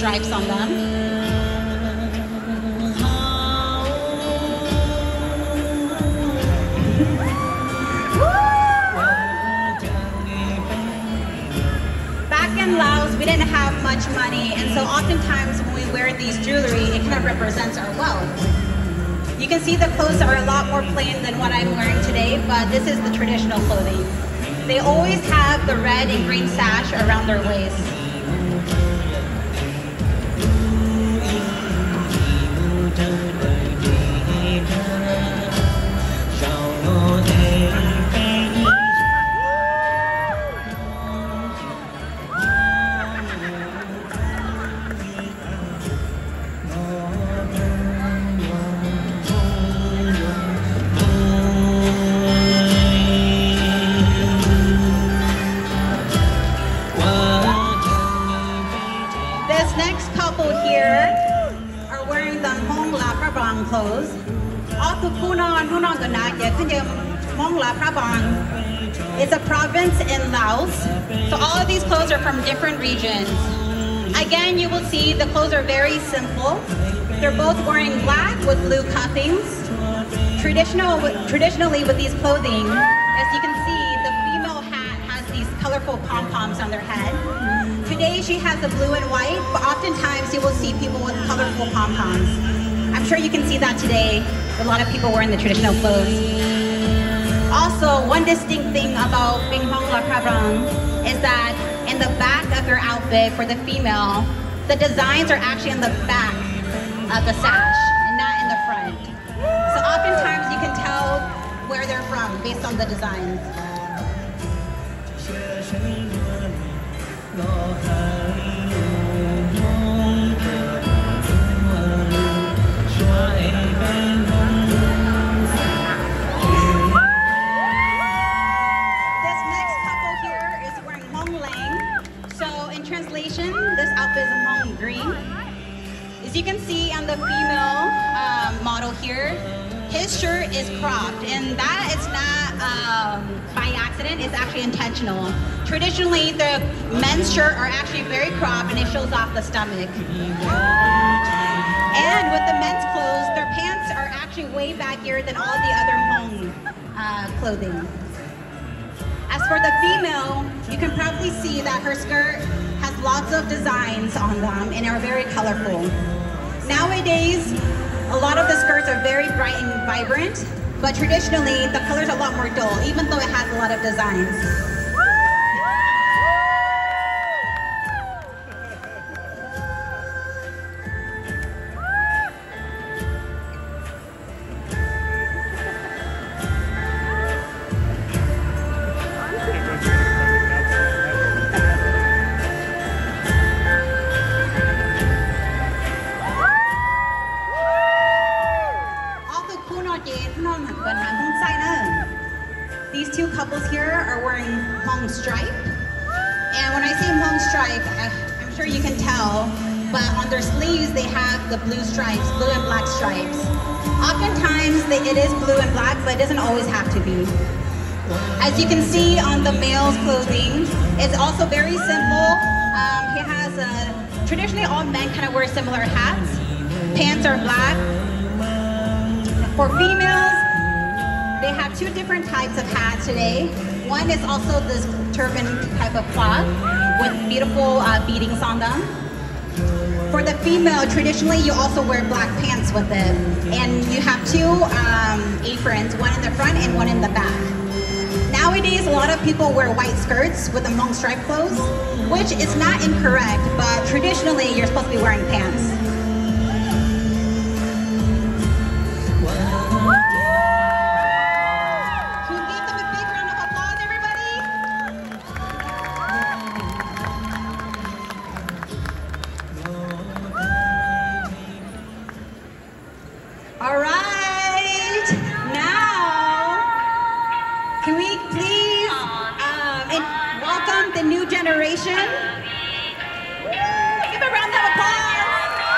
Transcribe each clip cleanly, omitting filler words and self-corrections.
stripes on them. In Laos, we didn't have much money, and so oftentimes when we wear these jewelry, it kind of represents our wealth. You can see the clothes are a lot more plain than what I'm wearing today, but this is the traditional clothing. They always have the red and green sash around their waist. Clothes. It's a province in Laos, so all of these clothes are from different regions. Again, you will see the clothes are very simple. They're both wearing black with blue cuffings. Traditionally with these clothing, as you can see, the female hat has these colorful pom-poms on their head. Today she has the blue and white, but oftentimes you will see people with colorful pom-poms. I'm sure you can see that today, a lot of people wearing the traditional clothes. Also, one distinct thing about Bing Hmong La Prabrang is that in the back of your outfit for the female, the designs are actually in the back of the sash and not in the front. So oftentimes you can tell where they're from based on the designs. This outfit is a Hmong green. As you can see on the female model here, his shirt is cropped, and that is not by accident, it's actually intentional. Traditionally, the men's shirt are actually very cropped and it shows off the stomach. And with the men's clothes, their pants are actually way baggier than all the other Hmong clothing. As for the female, you can probably see that her skirt has lots of designs on them and are very colorful. Nowadays, a lot of the skirts are very bright and vibrant, but traditionally, the colors are a lot more dull, even though it has a lot of designs. These two couples here are wearing Hmong stripe. And when I say Hmong stripe, I'm sure you can tell, but on their sleeves they have the blue stripes, blue and black stripes. Oftentimes it is blue and black, but it doesn't always have to be. As you can see on the male's clothing, it's also very simple. He has traditionally all men kind of wear similar hats. Pants are black. For females, they have two different types of hats today. One is also this turban type of cloth with beautiful beadings on them. For the female, traditionally you also wear black pants with it. And you have two aprons, one in the front and one in the back. Nowadays, a lot of people wear white skirts with the Hmong stripe clothes, which is not incorrect, but traditionally you're supposed to be wearing pants. All right, now, can we please welcome the new generation? Give a round of applause.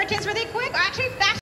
curtains really quick. Actually,